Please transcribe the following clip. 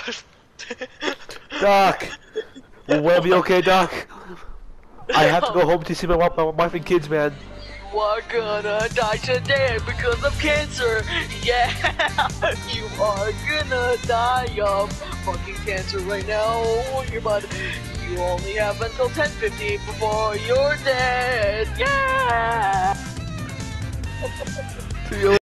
Doc! Will I be okay, Doc? I have to go home to see my wife and kids, man. You are gonna die today because of cancer. Yeah, you are gonna die of fucking cancer right now. Your body. You only have until 10:50 before you're dead. Yeah. See you